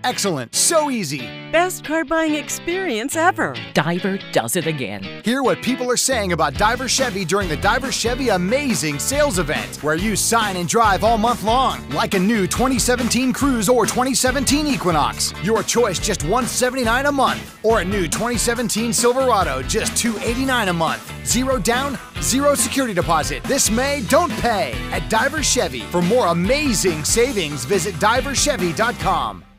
Excellent. So easy. Best car buying experience ever. Diver does it again. Hear what people are saying about Diver Chevy during the Diver Chevy Amazing Sales Event, where you sign and drive all month long, like a new 2017 Cruze or 2017 Equinox. Your choice, just $179 a month, or a new 2017 Silverado, just $289 a month. Zero down, zero security deposit. This May, don't pay at Diver Chevy. For more amazing savings, visit diverchevy.com.